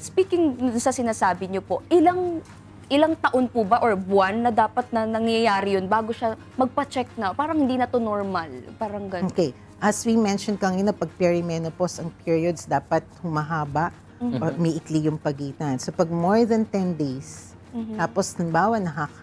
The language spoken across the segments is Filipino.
speaking sa sinasabi niyo po, ilang taon po ba or buwan na dapat na nangyayari yun bago siya magpa-check na? Parang hindi na to normal. Parang ganun. Okay. As we mentioned kanina, pag perimenopause, ang periods dapat humahaba or miikli yung pagitan. So pag more than 10 days, tapos halimbawa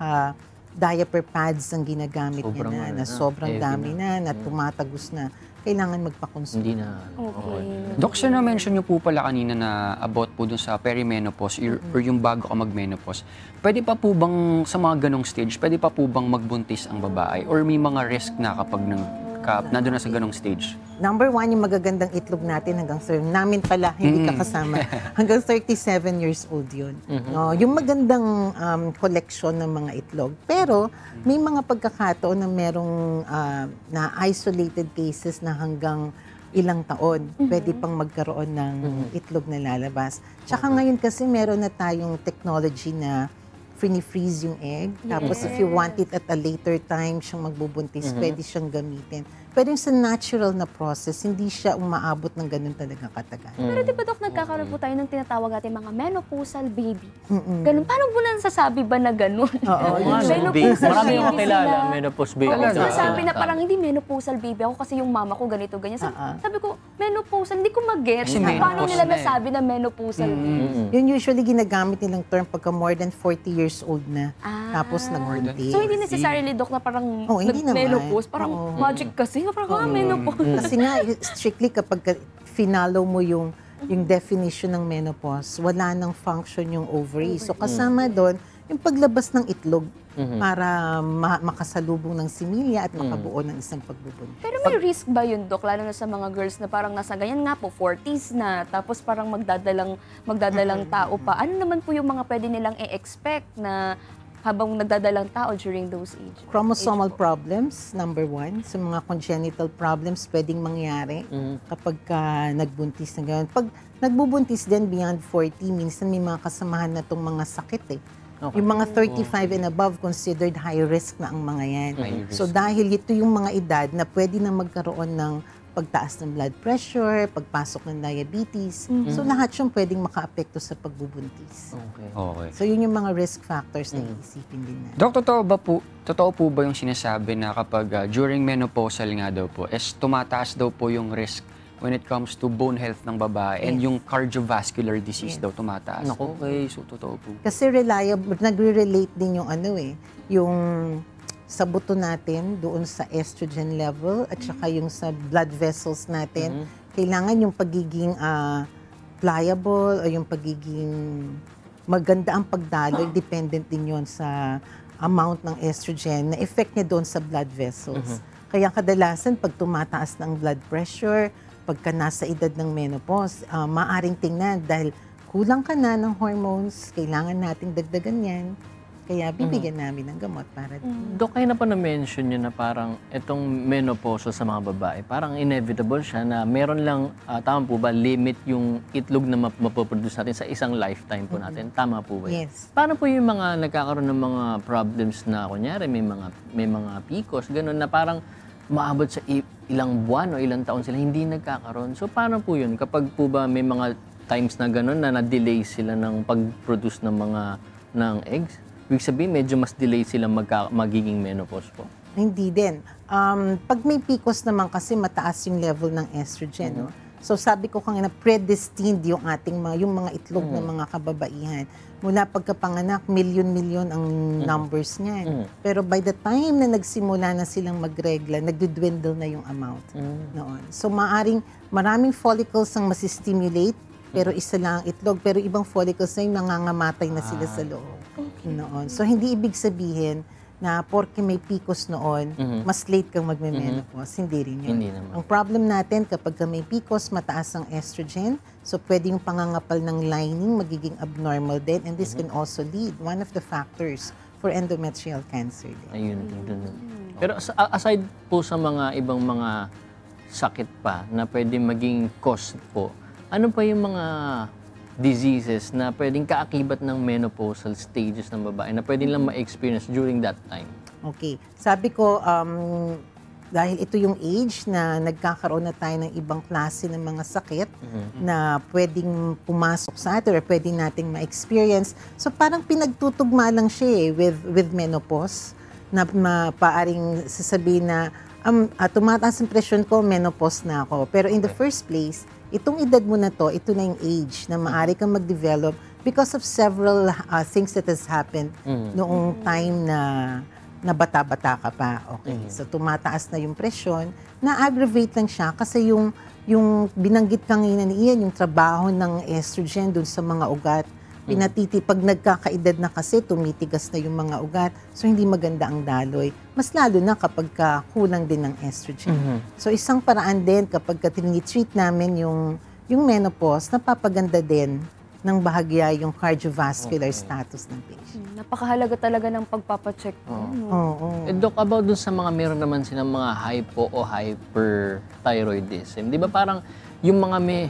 diaper pads ang ginagamit Sobrang niya na ano, sobrang heavy dami na tumatagos na, kailangan magpa-consume. Hindi na. Okay. Doc, sir, na-mention niyo po pala kanina na about po dun sa perimenopause or yung bago ka mag-menopause. Pwede pa po bang sa mga ganong stage, pwede pa po bang magbuntis ang babae? Or may mga risk na kapag nandun na sa ganong stage? Number one, yung magagandang itlog natin hanggang namin pala, hindi ka kasama. Hanggang 37 years old yun. No, yung magandang collection ng mga itlog. Pero may mga pagkakataon na merong na isolated cases na hanggang ilang taon, pwede pang magkaroon ng itlog na lalabas. Tsaka ngayon kasi meron na tayong technology na freeze yung egg. Tapos if you want it at a later time siyang magbubuntis, pwede siyang gamitin. Pero yung sa natural na process, hindi siya umaabot ng ganun talaga katagal. Pero di ba, Dok, nagkakaroon po tayo ng tinatawag natin mga menopausal baby. Ganun. Paano po nasasabi ba na ganun? Oo, Menopausal Marami yung baby kakilala, sila. menopause baby. Oo, sinasabi na parang hindi menopausal baby ako kasi yung mama ko ganito, ganyan. Sabi ko, menopausal, hindi ko mag-get. Kasi Paano menopause nila na eh. nasabi na menopausal baby? Yun usually ginagamit nilang term pagka more than 40 years old na. Tapos nagbuntis. So, hindi necessarily, Dok, na parang hindi naman. menopause. Parang magic kasi. Parang menopause. Kasi nga, strictly kapag finalo mo yung definition ng menopause, wala nang function yung ovary. So kasama doon, yung paglabas ng itlog para makasalubong ng similya at makabuo ng isang pagbubuntis. Pero may risk ba yun, Dok? Lalo na sa mga girls na parang nasa ganyan nga po, 40s na, tapos parang magdadalang tao pa. Ano naman po yung mga pwede nilang i-expect na habang nagdadalang tao during those age? Chromosomal problems, number one. So mga congenital problems pwedeng mangyari kapag nagbuntis na gano'n. Pag nagbubuntis din beyond 40, minsan may mga kasamahan na itong mga sakit eh. Okay. Yung mga 35 and above, considered high risk na ang mga yan. So dahil ito yung mga edad na pwede na magkaroon ng pagtaas ng blood pressure, pagpasok ng diabetes. So lahat yung pwedeng makaapekto sa pagbubuntis. Okay. So yun yung mga risk factors na iisipin din natin. Doc, totoo po ba yung sinasabi na kapag during menopausal nga daw po, tumataas daw po yung risk when it comes to bone health ng babae and yung cardiovascular disease daw tumataas? Okay, so totoo po. Kasi nagre-relate din yung yung sa buto natin doon sa estrogen level at saka yung sa blood vessels natin. Kailangan yung pagiging pliable o yung pagiging maganda ang pagdaloy, dependent din yon sa amount ng estrogen na effect niya doon sa blood vessels. Kaya kadalasan pag tumataas ng blood pressure, pagka nasa edad ng menopause, maaring tingnan dahil kulang ka na ng hormones, kailangan nating dagdagan yan. Kaya bibigyan namin ng gamot para Dok, kayo na pa na-mention nyo na parang itong menopause sa mga babae, parang inevitable siya na meron lang, tama po ba, limit yung itlog na mapoproduce natin sa isang lifetime po natin. Tama po ba? Yes. Paano po yung mga nagkakaroon ng mga problems na, kunyari, may mga PCOS, gano'n na parang maabot sa ilang buwan o ilang taon sila hindi nagkakaroon. So paano po yun? Kapag po ba may mga times na gano'n na na-delay sila ng pag-produce ng eggs? Ibig sabihin, medyo mas delay sila magiging menopause po. Hindi din. Pag may PCOS naman kasi mataas yung level ng estrogen. No? So sabi ko kanina, predestined yung yung mga itlog ng mga kababaihan. Mula pagkapanganak, milyon-milyon ang numbers niyan. Pero by the time na nagsimula na silang magregla, nagdudwindle na yung amount noon. So maraming follicles ang masistimulate, pero isa lang ang itlog. Pero ibang follicles na yung nangangamatay na sila sa loob. Noon. So, hindi ibig sabihin na porke may PCOS noon, mas late kang magme-menopause. Hindi rin yun. Hindi naman. Ang problem natin, kapag may PCOS, mataas ang estrogen, so pwede yung pangangapal ng lining magiging abnormal din, and this can also lead, one of the factors for endometrial cancer din. Ayun. Pero aside po sa mga ibang mga sakit pa na pwede maging cause po, ano pa yung mga diseases na pwedeng kaakibat ng menopausal stages ng babae na pwedeng lang ma-experience during that time? Okay. Sabi ko, dahil ito yung age na nagkakaroon na tayo ng ibang klase ng mga sakit na pwedeng pumasok sa atin or pwedeng nating ma-experience. So parang pinagtutugma lang siya with menopause na paaring sasabihin na tumataas ang presyon ko, menopause na ako. Pero in the first place, itong edad mo na to, ito na yung age na maaari kang mag-develop because of several things that has happened noong time na bata-bata ka pa. Okay. So, tumataas na yung presyon. Na-aggravate lang siya kasi yung binanggit kanina ni Ian, yung trabaho ng estrogen dun sa mga ugat. Pag nagkakaedad na kasi, tumitigas na yung mga ugat. So, hindi maganda ang daloy. Mas lalo na kapag kulang din ng estrogen. So, isang paraan din kapag tinitreat namin yung menopause, napapaganda din ng bahagya yung cardiovascular status ng patient. Napakahalaga talaga ng pagpapacheck po. Oo. Doc, about dun sa mga meron naman silang mga hypo o hyperthyroidism, di ba parang yung mga may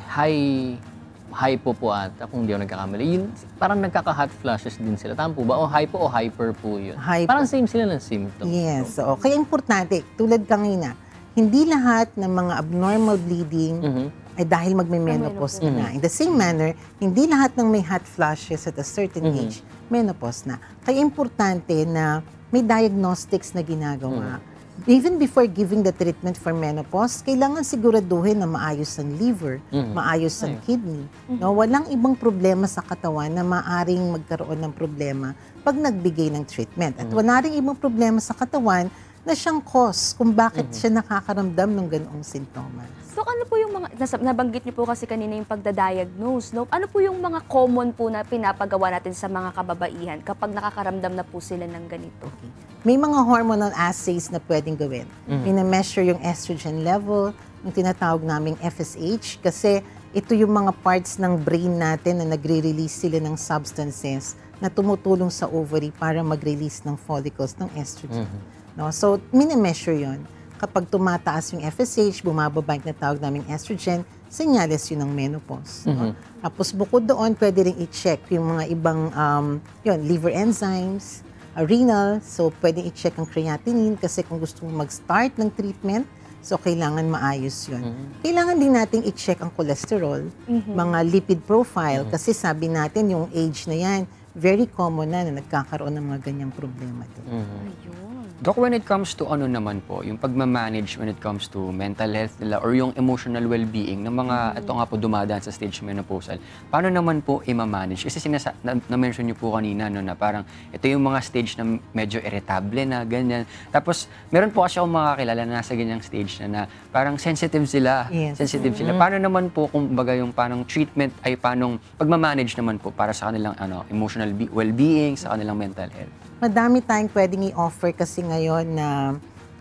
hypo po ata, kung di ako nagkakamali, yun, parang nagkaka-hot flashes din sila. Tama po ba? O hypo o hyper po yun? Hypo. Parang same sila ng symptoms. Yes. So, kaya importante, tulad kanina, hindi lahat ng mga abnormal bleeding ay dahil magme-menopause ka na. In the same manner, hindi lahat ng may hot flashes at a certain age, menopause na. Kaya importante na may diagnostics na ginagawa. Even before giving the treatment for menopause, kailangan siguraduhin na maayos ang liver, maayos ang kidney. No, walang ibang problema sa katawan na maaring magkaroon ng problema pag nagbigay ng treatment. At wala ring ibang problema sa katawan na siyang cause kung bakit siya nakakaramdam ng ganoong sintomas. So ano po yung mga, nabanggit niyo po kasi kanina yung pagdadiagnose, no? Ano po yung mga common po na pinapagawa natin sa mga kababaihan kapag nakakaramdam na po sila ng ganito? May mga hormonal assays na pwedeng gawin. Pina-measure yung estrogen level, yung tinatawag naming FSH, kasi ito yung mga parts ng brain natin na nagre-release sila ng substances na tumutulong sa ovary para mag-release ng follicles ng estrogen. No? So, mini-measure yun. Kapag tumataas yung FSH, bumababa yung natawag naming estrogen, senyales yun ng menopause. No? Tapos bukod doon, pwede rin i-check yung mga ibang liver enzymes, renal, so pwede i-check ang creatinine kasi kung gusto mo mag-start ng treatment, so kailangan maayos yun. Kailangan din nating i-check ang cholesterol, mga lipid profile, kasi sabi natin yung age na yan, very common na nagkakaroon ng mga ganyang problema din. Ayun. Doc, when it comes to ano naman po, yung pagmamanage when it comes to mental health nila or yung emotional well-being ng mga, ito nga po dumadaan sa stage menopausal, paano naman po i-manage? Kasi na-mention niyo po kanina no, na parang ito yung mga stage na medyo irritable na, ganyan. Tapos, meron po kasi akong mga kilala na nasa ganyang stage na parang sensitive sila. Yes. Sensitive sila. Paano naman po, kung baga yung parang treatment ay paano pagmamanage naman po para sa kanilang emotional well-being, sa kanilang mental health? Madami tayong pwedeng i-offer kasi ngayon na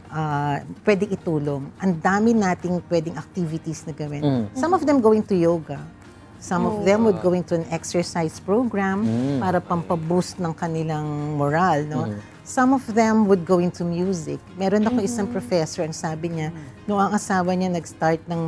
pwedeng itulong. Ang dami nating pwedeng activities na gawin. Some of them going to yoga. Some of them would go into an exercise program para pampaboost ng kanilang moral. No? Some of them would go into music. Meron ako isang professor, ang sabi niya, noong ang asawa niya nag-start ng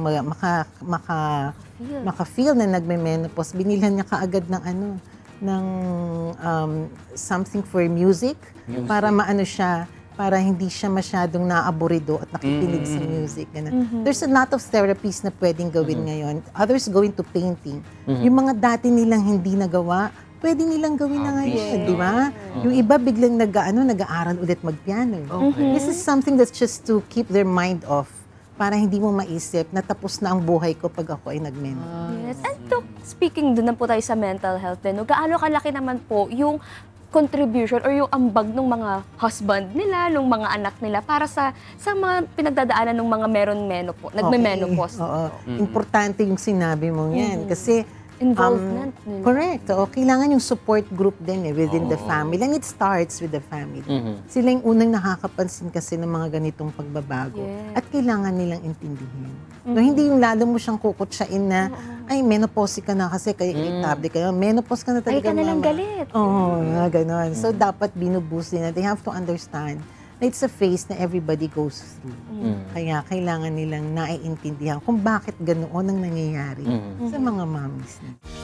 maka-feel na nagme-menopause, binilhan niya kaagad ng something for music. Para maano siya, para hindi siya masyadong naaburido at nakikinig sa music. There's a lot of therapies na pwedeng gawin ngayon. Others go into painting. Yung mga dati nilang hindi nagawa, pwede nilang gawin na ngayon, di ba? Yung iba biglang nag-aaral ulit magpiano. This is something that's just to keep their mind off para hindi mo maisip na tapos na ang buhay ko pag ako ay nag-menopause. Yes. And Doc, speaking doon na po tayo sa mental health din, no? Gaano kalaki naman po yung contribution or yung ambag ng mga husband nila, ng mga anak nila para sa mga pinagdadaanan ng mga nagme-menopause? Oo. Importante yung sinabi mo yan kasi Involvement nila. correct. Oo, kailangan yung support group din within the family. And it starts with the family. Sila yung unang nakakapansin kasi ng mga ganitong pagbabago. Yes. At kailangan nilang intindihin. No, hindi yung lalo mo siyang kukutsain na, ay, menopause ka na kasi kaya irritable ka. Menopause ka na talaga, Ay ka nalang mama. galit. Oo, ganon. So, dapat binuboost nila. They have to understand na it's a phase na everybody goes through. Kaya kailangan nilang naiintindihan kung bakit ganoon ang nangyayari sa mga mommies nila.